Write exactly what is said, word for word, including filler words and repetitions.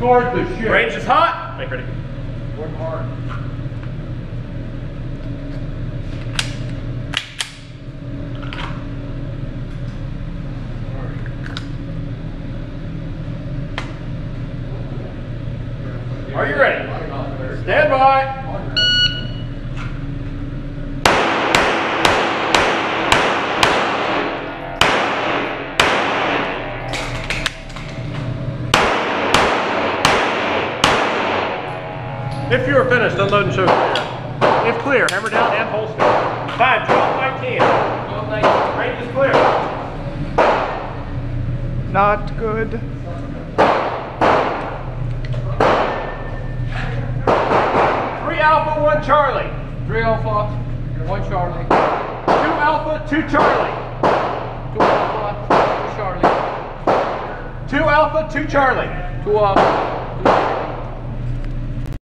scored the shit. Range is hot. Make ready. Work hard. Are you ready? Stand by. If you are finished, unload and show clear. If clear, hammer down and holster. Time, twelve nineteen. twelve nineteen. Range is clear. Not good. Three Alpha, one Charlie. Three Alpha, one Charlie. Two Alpha, two Charlie. Two Alpha, two Charlie. Two Alpha, two Charlie. Two Alpha.